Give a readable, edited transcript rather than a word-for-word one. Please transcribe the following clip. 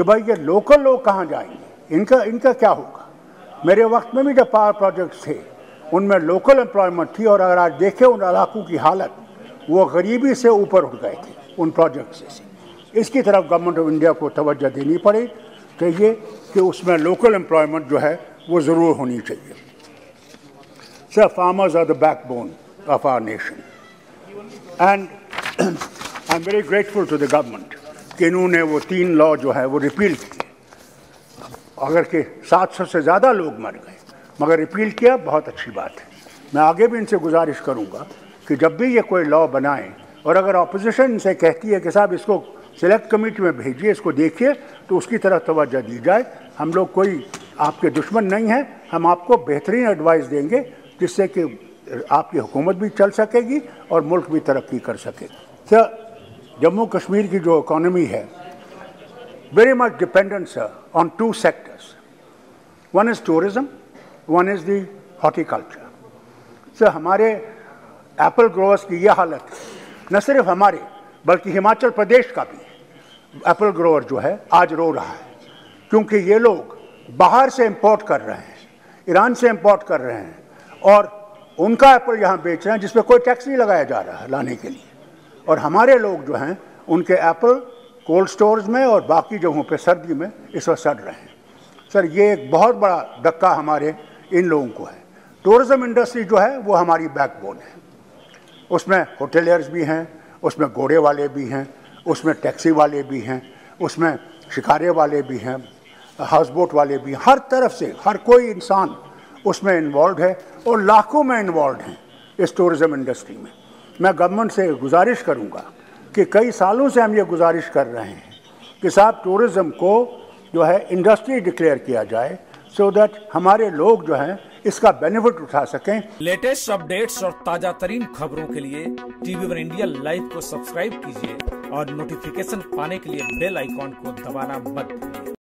कि भाई ये लोकल लोग कहाँ जाएंगे, इनका क्या होगा। मेरे वक्त में भी जब पावर प्रोजेक्ट्स थे उनमें लोकल एम्प्लॉयमेंट थी, और अगर आज देखें उन इलाकों की हालत, वो गरीबी से ऊपर उठ गए थे उन प्रोजेक्ट से। इसकी तरफ गवर्नमेंट ऑफ इंडिया को तवज्जो देनी पड़े चाहिए कि उसमें लोकल एम्प्लॉयमेंट जो है वो ज़रूर होनी चाहिए। Sir, farmers are the backbone of our nation, and I am very grateful to the government कि इन्होंने वो 3 लॉ जो है वो रिपील किए। अगर के 700 से ज़्यादा लोग मर गए, मगर रिपील किया, बहुत अच्छी बात है। मैं आगे भी इनसे गुजारिश करूंगा कि जब भी ये कोई लॉ बनाएं, और अगर अपोजिशन इनसे कहती है कि साहब इसको सिलेक्ट कमेटी में भेजिए, इसको देखिए, तो उसकी तरफ तवज्जो दी जाए। हम लोग कोई आपके दुश्मन नहीं हैं, हम आपको बेहतरीन एडवाइस देंगे जिससे कि आपकी हुकूमत भी चल सकेगी और मुल्क भी तरक्की कर सकेगा। सर, जम्मू कश्मीर की जो इकॉनमी है, very much dependent, sir, on 2 sectors. One is tourism, one is the horticulture. Sir, हमारे एप्पल ग्रोवर्स की ये हालत है, न सिर्फ हमारे बल्कि हिमाचल प्रदेश का भी एप्पल ग्रोवर जो है आज रो रहा है, क्योंकि ये लोग बाहर से इंपोर्ट कर रहे हैं, ईरान से इंपोर्ट कर रहे हैं, और उनका एप्पल यहाँ बेच रहे हैं जिस पर कोई टैक्स नहीं लगाया जा रहा है लाने के लिए, और हमारे लोग जो हैं उनके एप्पल कोल्ड स्टोर्स में और बाकी जगहों पे सर्दी में इस वक्त सड़ रहे हैं। सर, ये एक बहुत बड़ा धक्का हमारे इन लोगों को है। टूरिज़्म इंडस्ट्री जो है वो हमारी बैकबोन है, उसमें होटेलियर्स भी हैं, उसमें घोड़े वाले भी हैं, उसमें टैक्सी वाले भी हैं, उसमें शिकारे वाले भी हैं, हाउस बोट वाले भी हैं। हर तरफ से हर कोई इंसान उसमें इन्वॉल्व है, और लाखों में इन्वॉल्व हैं इस टूरिज़्म इंडस्ट्री में। मैं गवर्नमेंट से गुजारिश करूँगा कि कई सालों से हम ये गुजारिश कर रहे हैं कि साहब टूरिज़्म को जो है इंडस्ट्री डिक्लेयर किया जाए, सो दैट हमारे लोग जो हैं इसका बेनिफिट उठा सकें। लेटेस्ट अपडेट्स और ताजा तरीन खबरों के लिए TV1 इंडिया लाइव को सब्सक्राइब कीजिए और नोटिफिकेशन पाने के लिए बेल आइकॉन को दबाना मत भूलिए।